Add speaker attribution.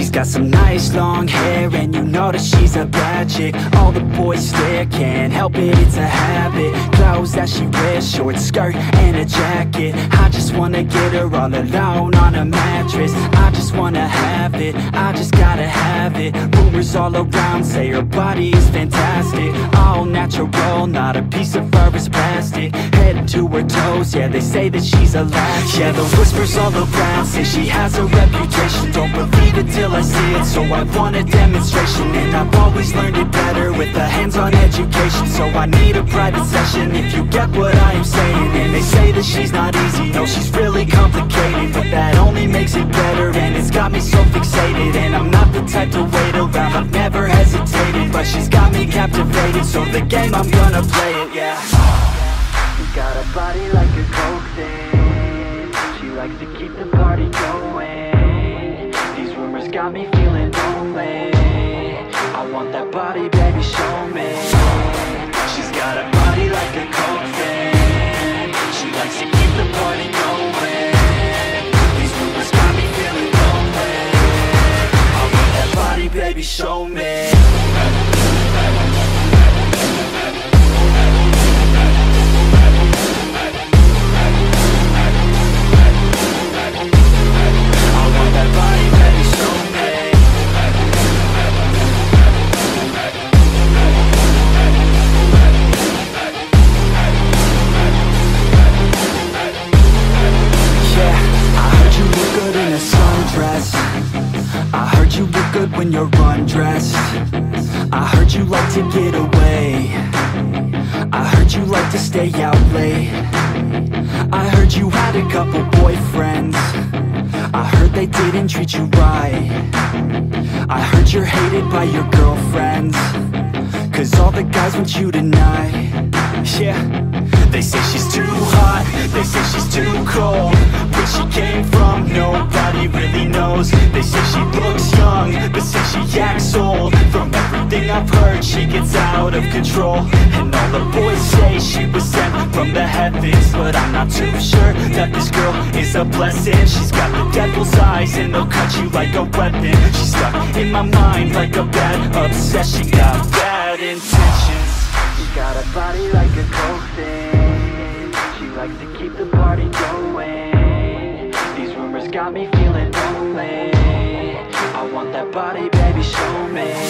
Speaker 1: She's got some nice long hair, and you know that she's a bad chick. All the boys stare, can't help it, it's a habit. Clothes that she wears, short skirt and a jacket. I just wanna get her all alone on a mattress. I just wanna have it, I just gotta have it. Rumors all around say her body is fantastic. All natural, not a piece of fur is plastic. Head to her toes, yeah, they say that she's a latch. Yeah, the whispers all around say she has a reputation. Don't believe it till I see it, so I want a demonstration. And I've always learned it better with a hands-on education. So I need a private session if you get what I am saying. And they say that she's not easy, no, she's really complicated, but that only makes it better, and it's got me so fixated. And I'm not the type to wait around, I've never hesitated, but she's got me captivated, so the game, I'm gonna play it, yeah. She's got a body like a coke thing, she likes to keep the party going. These rumors got me feeling lonely, I want that body, baby, show me. She's got a body like a coke thing, she likes to keep the party going. These rumors got me feeling lonely, I want that body, baby, show me. When you're undressed, I heard you like to get away, I heard you like to stay out late, I heard you had a couple boyfriends, I heard they didn't treat you right, I heard you're hated by your girlfriends, cause all the guys want you tonight. Yeah, they say she's too hot, they say she's too cold. Where she came from, nobody really knows. They say she looks young, but say she acts old. From everything I've heard, she gets out of control. And all the boys say she was sent from the heavens, but I'm not too sure that this girl is a blessing. She's got the devil's eyes and they'll cut you like a weapon. She's stuck in my mind like a bad obsession. Got bad intentions. She's got a body like a coke thing, she likes to keep the party going. These rumors got me feeling lonely, I want that body, baby, show me.